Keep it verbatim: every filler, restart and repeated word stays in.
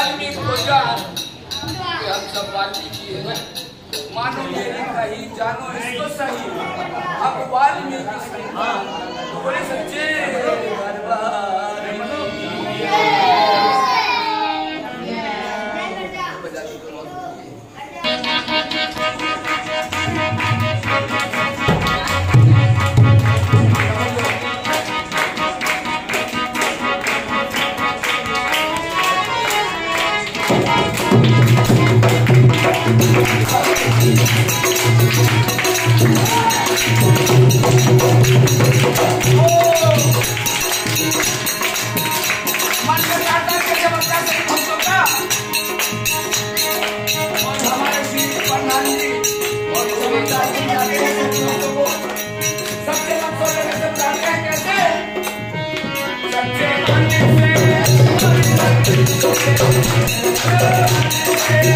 वाल्मीकि को जान कि हम सब वाल्मीकि हैं, मानो मेरी कही जानो इसको सही, अब वाल्मीकि संतान तो बोले सच्चे दरबार Thank you.